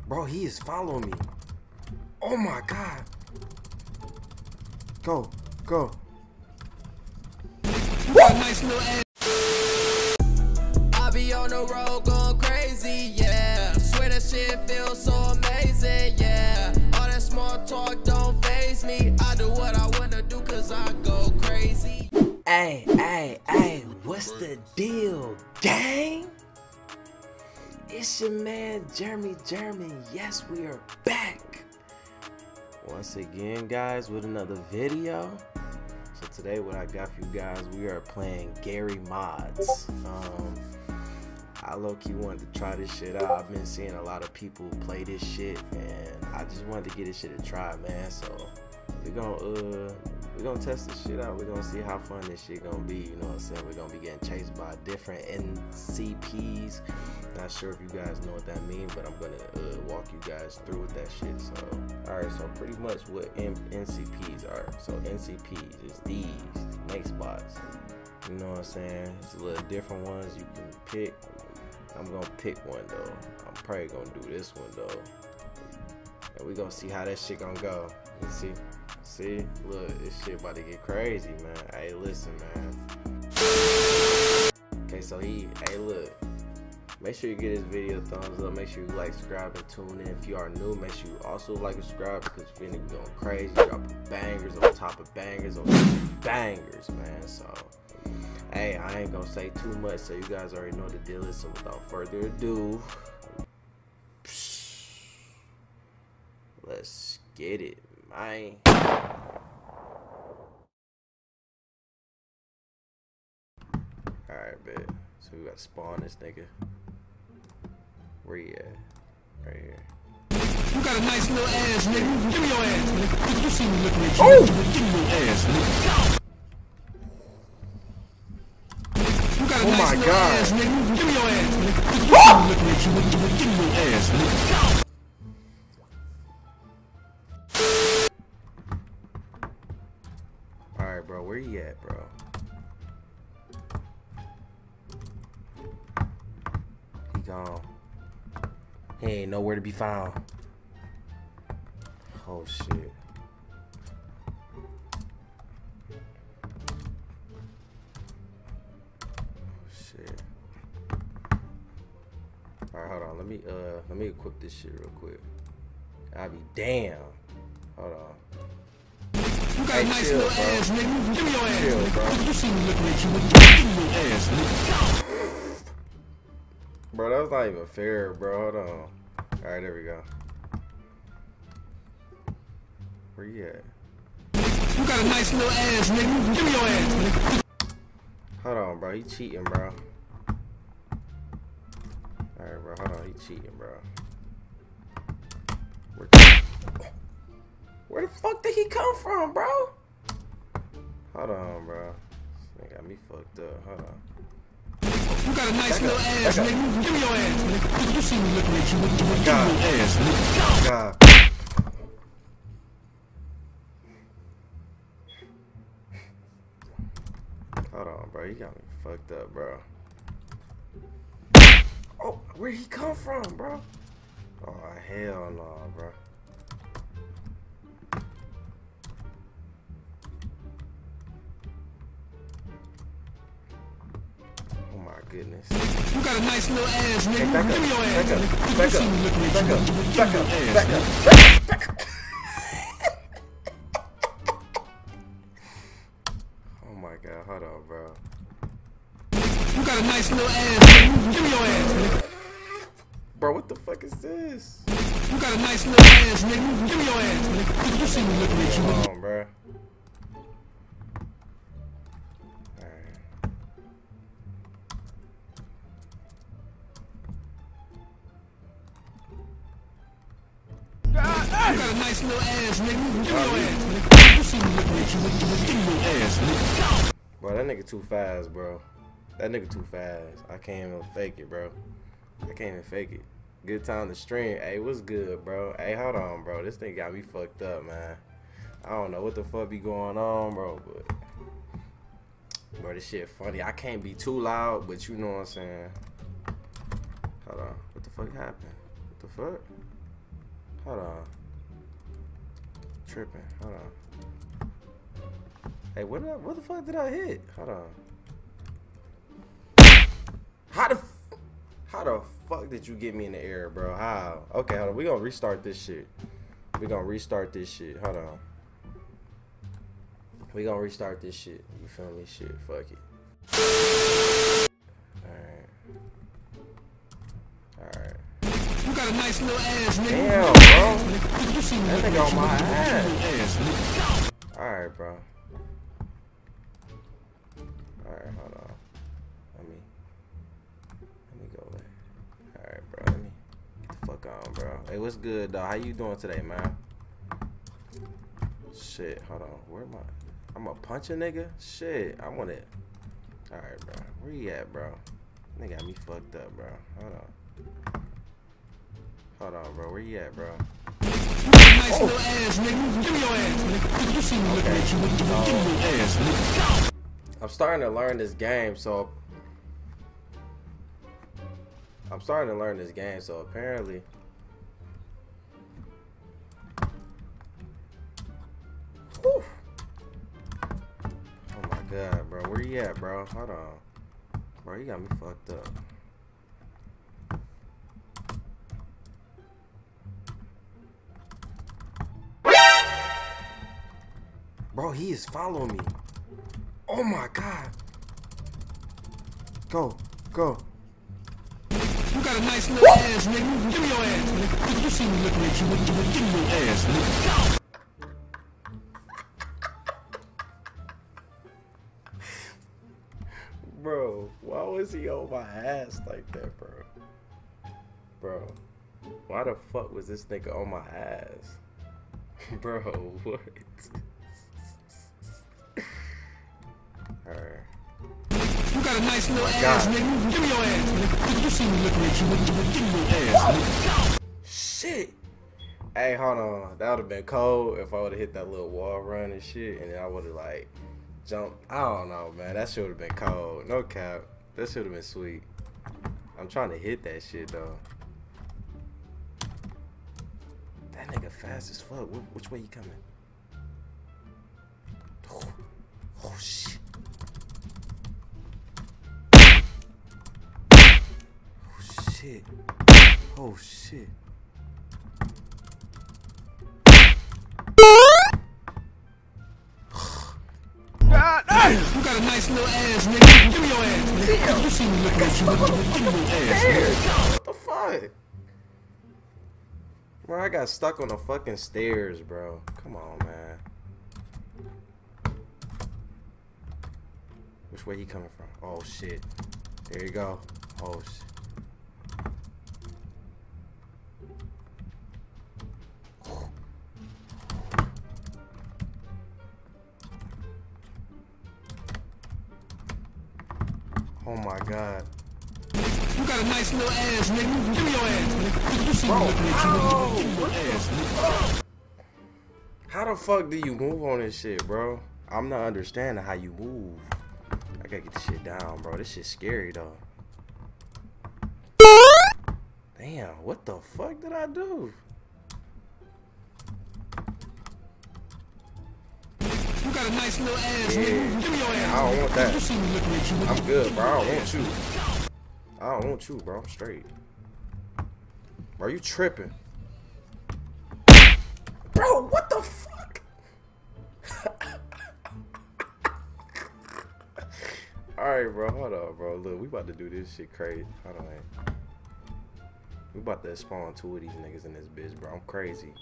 Bro, he is following me. Oh my god. Go, go. What? Nice little ass. I be on the road going crazy, yeah. Swear that shit feels so amazing, yeah. All that small talk don't faze me. I do what I wanna do cause I go crazy. Hey, what's the deal, gang? It's your man, Jeremy. Yes, we are back. Once again, guys, with another video. So today what I got for you guys, we are playing Gary Mods. I low-key wanted to try this shit out. I've been seeing a lot of people play this shit, and I just wanted to get this shit a try, man. So we're gonna test this shit out. We're gonna see how fun this shit gonna be. You know what I'm saying? We're gonna be getting chased by different NCPs. Not sure if you guys know what that means, but I'm gonna walk you guys through with that shit. So, alright, so pretty much what NCPs are. So NCPs is these Mace bots. You know what I'm saying? It's a little different ones you can pick. I'm gonna pick one though. I'm probably gonna do this one though. And we gonna see how that shit gonna go. You see, look, this shit about to get crazy, man. Hey, listen, man. Okay, so hey, look. Make sure you give this video a thumbs up. Make sure you like, subscribe, and tune in. If you are new, make sure you also like and subscribe because we're gonna be going crazy, dropping bangers on top of bangers on top of bangers, man. So, hey, I ain't gonna say too much, so you guys already know the deal is. So, without further ado, let's get it, man. Alright, bet. So we gotta spawn this nigga. Where you at? Right here. You got a nice little ass, nigga. Give me your ass, nigga. You see me looking at you. Oh! Give me your ass, nigga. You got a nice little ass, nigga. Give me your ass, nigga. You see me looking at you. Give me your ass, nigga. Alright, bro. Where you at, bro? He gone. He ain't nowhere to be found. Oh shit. Oh shit. Alright, hold on. Let me equip this shit real quick. I'll be damn. Hold on. You got a nice little ass, nigga. Give me your ass, chill, bro. You see me looking at you. Give me your ass, nigga. Bro, that was not even fair, bro. Hold on. Alright, there we go. Where you at? You got a nice little ass, nigga. Give me your ass, nigga. Hold on, bro. He cheating, bro. Alright, bro. Hold on. He cheating, bro. Where the fuck did he come from, bro? Hold on, bro. This nigga got me fucked up. Hold on. You got a nice little ass, nigga. Give me your ass, nigga. You see me looking at you. Give me your ass, nigga. God. Hold on, bro. You got me fucked up, bro. Oh, where'd he come from, bro? Oh, hell no, bro. Goodness. You got a nice little ass, nigga. Hey, back up. Give me your ass, Back up. nigga. Back You see up. me looking at Back you. up. Give me Back your up. ass, Back nigga. up. Back up. Oh my god, hold on, bro. You got a nice little ass, nigga. Give me your ass, nigga. Bro, what the fuck is this? You got a nice little ass, nigga. Give me your ass, nigga. You see me looking at you. Hold on, bro. You got a nice little ass, nigga. Give me your ass, nigga. You see me looking at you. Give me your ass, nigga. Bro, that nigga too fast, bro. That nigga too fast. I can't even fake it, bro. I can't even fake it. Good time to stream. Hey, what's good, bro? Hey, hold on, bro. This thing got me fucked up, man. I don't know what the fuck be going on, bro, but bro, this shit funny. I can't be too loud, but you know what I'm saying. Hold on. What the fuck happened? What the fuck? Hold on. Tripping. Hold on. Hey, what the fuck did I hit? Hold on. How the fuck did you get me in the air, bro? How? Okay, hold on. We gonna restart this shit. Hold on. We gonna restart this shit. You feel me? Shit. Fuck it. Alright. You got a nice little ass, nigga. Damn, bro. That nigga on my ass. Alright, bro. Alright, hold on. Let me go back. Alright, bro. Let me get the fuck on, bro. Hey, what's good, dog? How you doing today, man? Shit, hold on. Where am I? I'm a punch a nigga? Shit, I want it. Alright, bro. Where you at, bro? Nigga got me fucked up, bro. Hold on, bro. Where you at, bro? Nice little ass, nigga. Give me your ass, nigga. You see me looking at you with your ass, nigga. I'm starting to learn this game, so apparently whew. Oh my god, bro. Where you at, bro? Hold on. Bro, you got me fucked up. Bro, he is following me. Oh my god. Go. You got a nice little ass, nigga. Give me your ass, nigga. You see me looking at you with your ass, nigga. Bro, why was he on my ass like that, bro? Bro, why the fuck was this nigga on my ass? Bro, what? Alright. You got a nice little ass, nigga. Give me your ass, nigga. You see me looking at you with your ass, nigga. Shit! Hey, hold on. That would have been cold if I would have hit that little wall run and shit, and then I would have, like, jumped. I don't know, man. That shit would have been cold. No cap. That should have been sweet. I'm trying to hit that shit, though. That nigga fast as fuck. Which way you coming? Oh shit. Oh shit. God, hey! You got a nice little ass, nigga. Give me your ass, nigga. You see me looking at you with your ass, nigga. What the fuck? Bro, I got stuck on the fucking stairs, bro. Come on, man. Which way he coming from? Oh shit. There you go. Oh shit. Oh my god. You got a nice little ass, nigga. Give me your ass, nigga. You see me looking at you with your ass, nigga. How the fuck do you move on this shit, bro? I'm not understanding how you move. I gotta get this shit down, bro. This shit's scary, though. Damn, what the fuck did I do? You got a nice little ass, nigga. Give me your ass. I don't want that. You see me looking at you with I'm good, bro. I don't want you. I don't want you, bro. I'm straight. Bro, you tripping. Bro, what the fuck? Alright, bro. Hold on, bro. Look, we about to do this shit crazy. Hold on, man. We about to spawn 2 of these niggas in this bitch, bro. I'm crazy.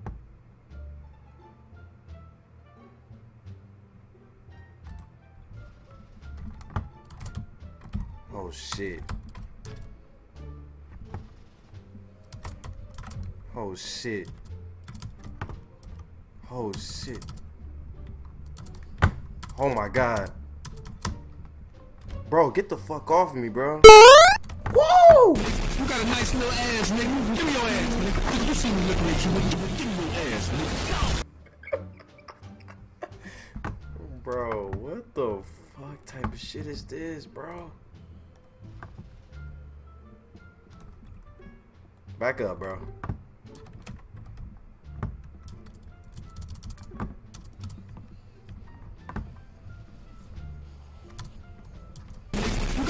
Oh shit. Oh shit. Oh shit. Oh my god. Bro, get the fuck off of me, bro. Whoa! You got a nice little ass, nigga. Give me your ass, nigga. You see me looking at you with your ass, nigga. Bro, what the fuck type of shit is this, bro? Back up, bro.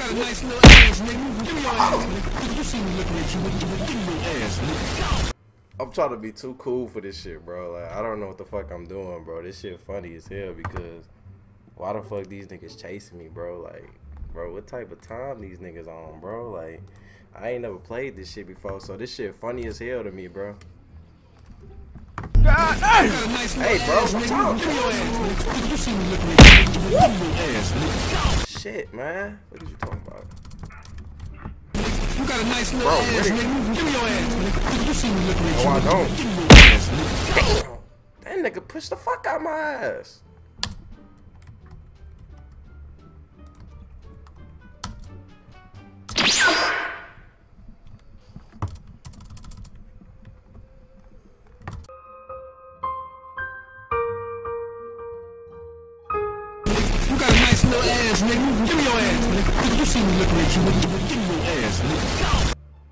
got a nice little ass, nigga. Give me your ass, nigga. You see me looking at you, nigga. Give me your ass, nigga. I'm trying to be too cool for this shit, bro. Like, I don't know what the fuck I'm doing, bro. This shit funny as hell because why the fuck these niggas chasing me, bro? Like, bro, what type of time these niggas on, bro? Like, I ain't never played this shit before, so this shit funny as hell to me, bro. God, hey, bro, what's up? You see me looking at you, nigga. Give me your ass, nigga. Shit, man. What are you talking about? You got a nice little ass, nigga. Give me your ass, nigga. You see me looking at you. Oh, I don't. Give me your ass, nigga. Damn, that nigga pushed the fuck out my ass. You got a nice little ass, nigga. Give me your ass, nigga. You see me looking at you, nigga. Give me your ass, nigga.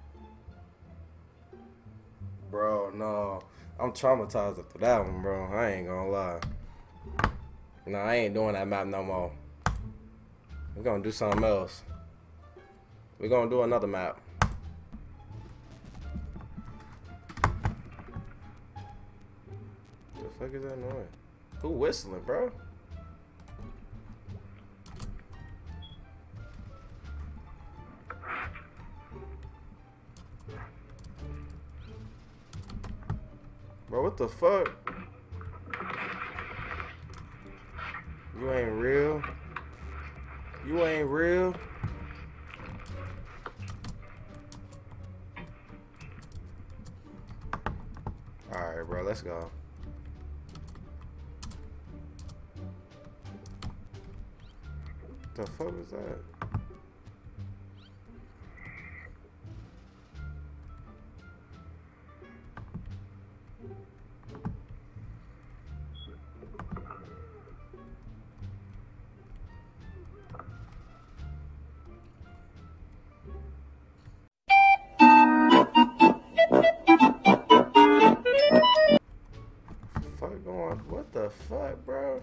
Bro, no. I'm traumatized after that one, bro. I ain't gonna lie. No, I ain't doing that map no more. We're gonna do something else. We're gonna do another map. The fuck is that noise? Who whistling, bro? Bro, what the fuck? You ain't real. You ain't real. Alright, bro, let's go. The fuck was that? What the fuck, bro?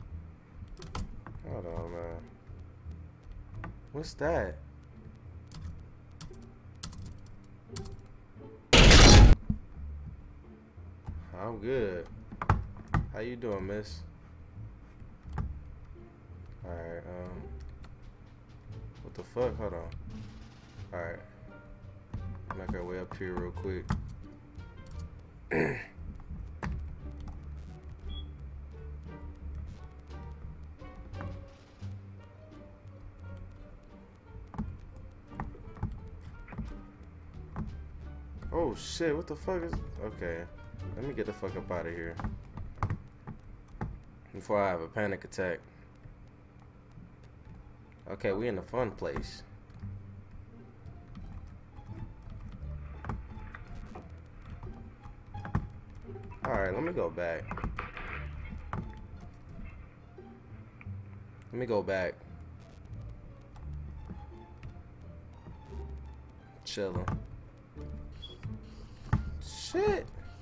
Hold on, man. What's that? I'm good. How you doing, miss? Alright, what the fuck? Hold on. Alright. Make our way up here real quick. Oh shit, what the fuck is... Okay, let me get the fuck up out of here before I have a panic attack. Okay, we in the fun place. Alright, let me go back. Let me go back. Chilling. Shit.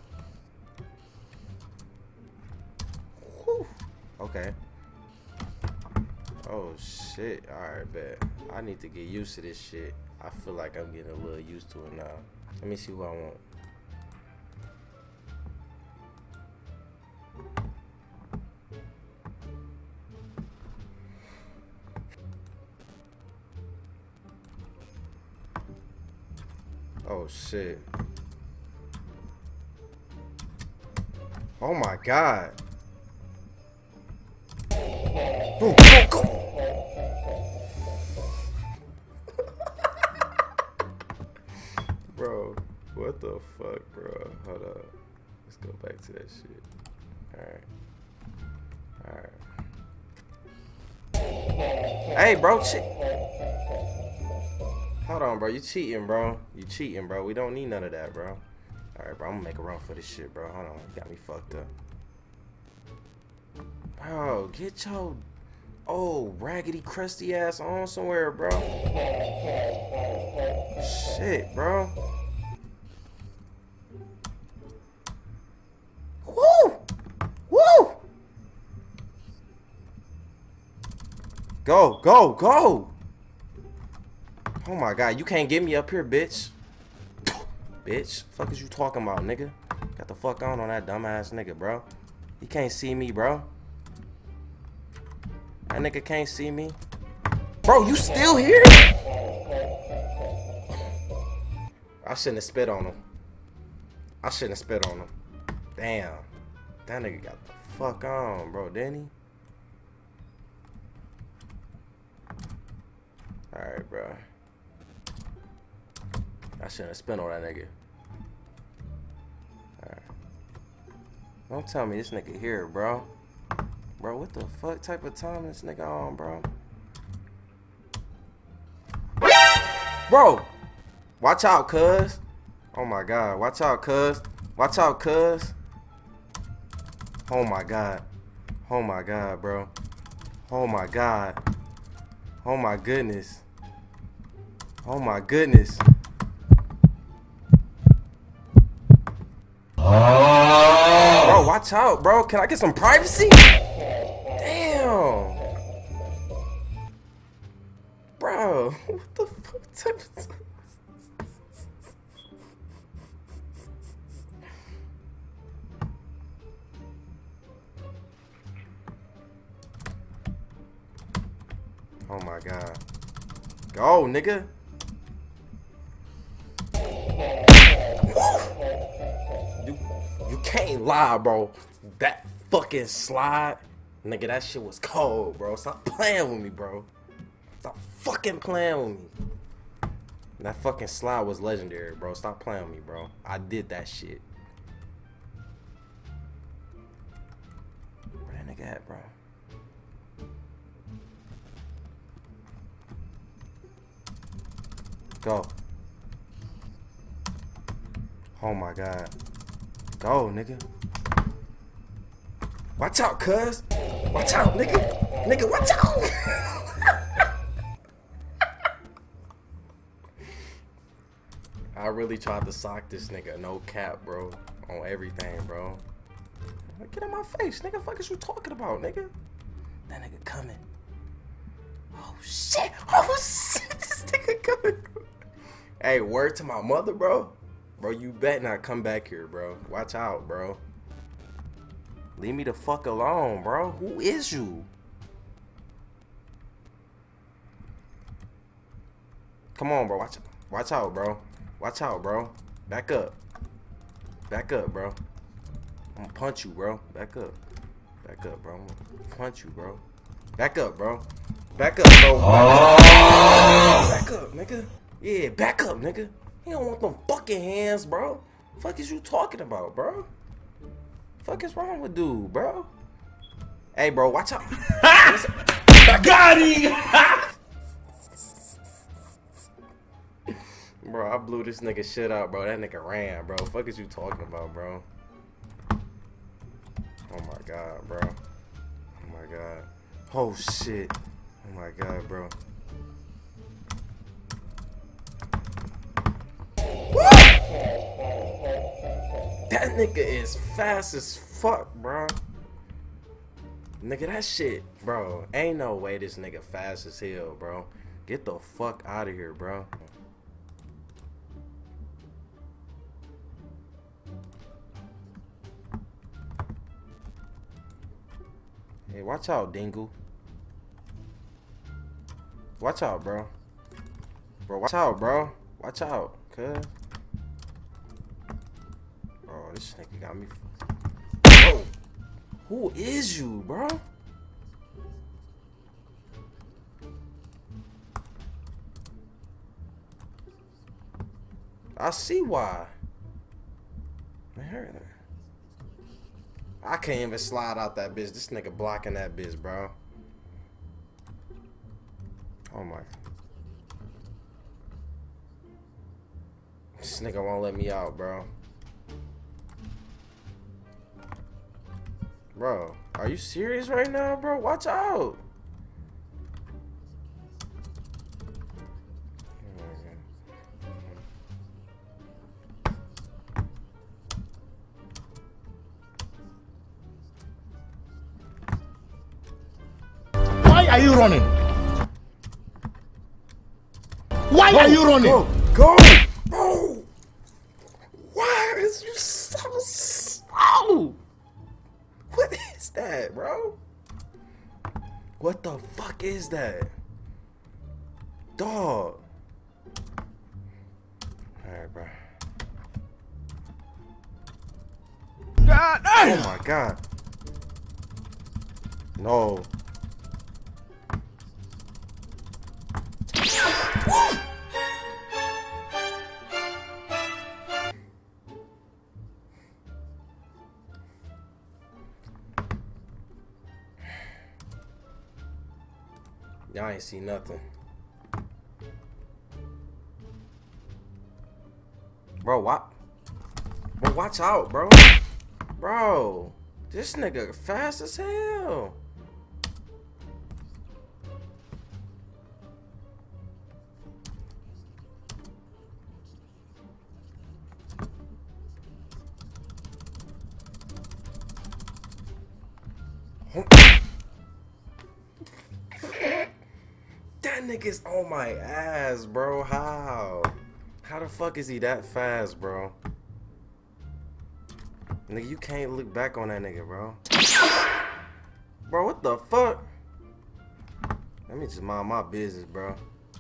Whew. Okay. Oh shit. Alright, bet. I need to get used to this shit. I feel like I'm getting a little used to it now. Let me see who I want. Oh shit. Oh my god. Go, go, go. Bro, what the fuck, bro? Hold up. Let's go back to that shit. Alright. Alright. Hey, bro, shit. Hold on, bro. You cheating, bro. You cheating, bro. We don't need none of that, bro. Alright, bro. I'm gonna make a run for this shit, bro. Hold on. You got me fucked up. Bro, get your raggedy, crusty ass on somewhere, bro. Shit, bro. Woo! Woo! Go, go, go! Oh my god, you can't get me up here, bitch. Bitch, fuck is you talking about, nigga? Got the fuck on that dumbass nigga, bro. He can't see me, bro. That nigga can't see me. Bro, you still here? I shouldn't have spit on him. I shouldn't have spit on him. Damn. That nigga got the fuck on, bro, didn't he? Alright, bro. I shouldn't have spit on that nigga. Alright. Don't tell me this nigga here, bro. Bro, what the fuck type of time this nigga on, bro? Bro! Watch out, cuz. Oh my god. Watch out, cuz. Watch out, cuz. Oh my god. Oh my god, bro. Oh my god. Oh my goodness. Oh my goodness. Bro, watch out, bro. Can I get some privacy? Damn. Bro, what the fuck type of... Oh my god. Go, nigga. You can't lie, bro. That fucking slide, nigga, that shit was cold, bro. Stop playing with me, bro. Stop fucking playing with me. That fucking slide was legendary, bro. Stop playing with me, bro. I did that shit. Where that nigga at, bro? Go. Oh my god. Go, nigga. Watch out, cuz. Watch out, nigga. Nigga, watch out. I really tried to sock this nigga. No cap, bro. On everything, bro. Get out my face, nigga. Fuck is you talking about, nigga? That nigga coming. Oh shit. Oh shit. This nigga coming. Hey, word to my mother, bro. Bro, you bet not come back here, bro. Watch out, bro. Leave me the fuck alone, bro. Who is you? Come on, bro. Watch out, bro. Watch out, bro. Back up. Back up, bro. I'm gonna punch you, bro. Back up. Back up, bro. I'm gonna punch you, bro. Back up, bro. Back up, bro. Back up, nigga. Yeah, back up, nigga. You don't want them fucking hands, bro. Fuck is you talking about, bro? Fuck is wrong with dude, bro? Hey, bro, watch out. Got him! Bro, I blew this nigga shit out, bro. That nigga ran, bro. Fuck is you talking about, bro? Oh my god, bro. Oh my god. Oh shit. Oh my god, bro. That nigga is fast as fuck, bro. Nigga, that shit, bro. Ain't no way this nigga fast as hell, bro. Get the fuck out of here, bro. Hey, watch out, Dingle. Watch out, bro. Bro, watch out, bro. Watch out, cuz. Oh, this nigga got me. Bro, who is you, bro? I see why. Man, I can't even slide out that bitch. This nigga blocking that bitch, bro. Oh my. This nigga won't let me out, bro. Bro, are you serious right now, bro? Watch out. Why are you running? Why are you running? Go! Bro! Why is you so slow? What is that, bro? What the fuck is that? Dog. Alright, bro. God damn. Oh my god. No. Y'all ain't see nothing. Bro, what? Bro, watch out, bro. Bro, this nigga fast as hell. That nigga's on my ass, bro. How? How the fuck is he that fast, bro? Nigga, you can't look back on that nigga, bro. Bro, what the fuck? Let me just mind my business, bro.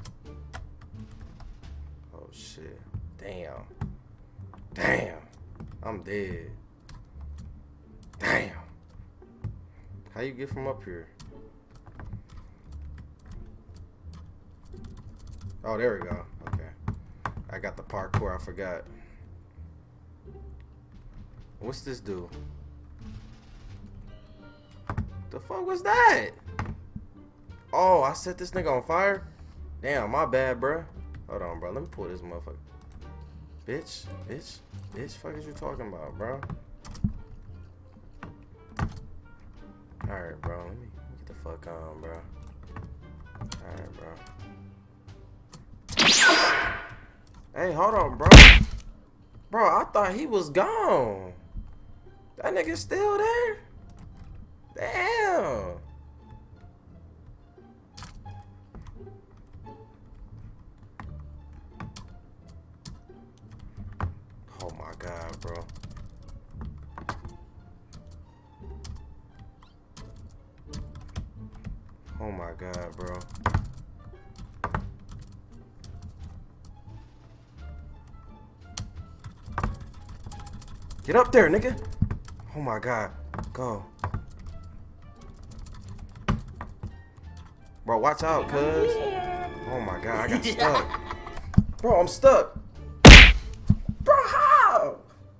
Oh, shit. Damn. Damn. I'm dead. Damn. How you get from up here? Oh, there we go. Okay. I got the parkour. I forgot. What's this do? The fuck was that? Oh, I set this nigga on fire? Damn, my bad, bro. Hold on, bro. Let me pull this motherfucker. Bitch. Bitch. Bitch, fuck is you talking about, bro? Alright, bro. Let me get the fuck on, bro. Alright, bro. Hey, hold on, bro. Bro, I thought he was gone. That nigga still there? Damn. Oh my god, bro. Oh my god, bro. Get up there, nigga. Oh my god. Go. Bro, watch out, cuz. Oh my god, I got stuck. Bro, I'm stuck. Bro, how?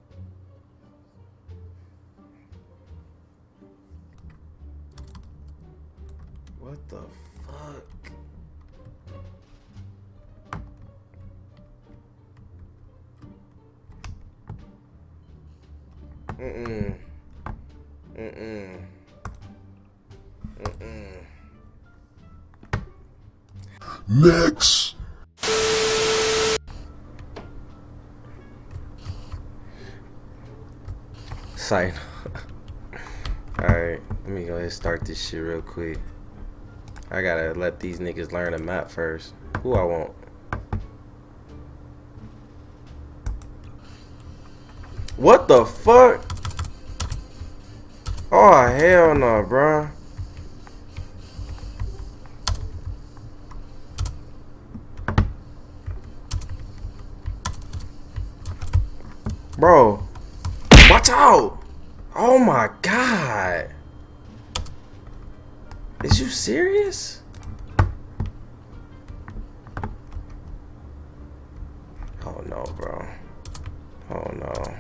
What the fuck? Mm-mm. Mm-mm. Mm-mm. Next. Sight. Alright, let me go ahead and start this shit real quick. I gotta let these niggas learn the map first. Who I want? What the fuck? Oh, hell no, bro. Bro, watch out. Oh my god. Is you serious? Oh no, bro. Oh no.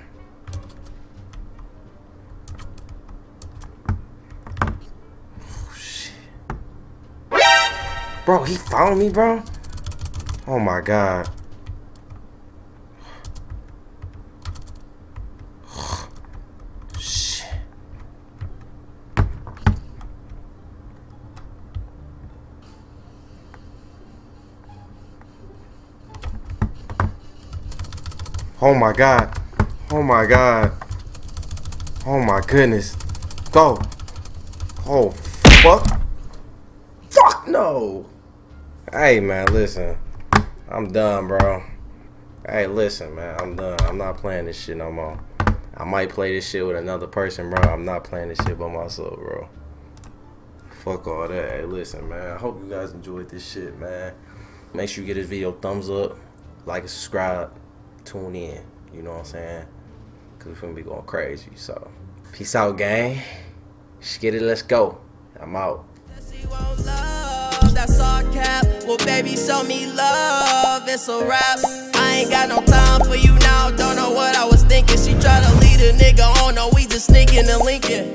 Bro, he found me, bro. Oh my god. Shit. Oh my god. Oh my god. Oh my goodness. Go. Oh fuck. Fuck no. Hey man, listen. I'm done, bro. Hey, listen, man. I'm done. I'm not playing this shit no more. I might play this shit with another person, bro. I'm not playing this shit by myself, bro. Fuck all that. Hey, listen, man. I hope you guys enjoyed this shit, man. Make sure you give this video a thumbs up, like and subscribe, tune in. You know what I'm saying? Cause we're finna be going crazy. So, peace out, gang. Just get it. Let's go. I'm out. That's all cap. Well, baby, show me love. It's a rap. I ain't got no time for you now. Don't know what I was thinking. She try to lead a nigga on. No, we just sneaking and linking.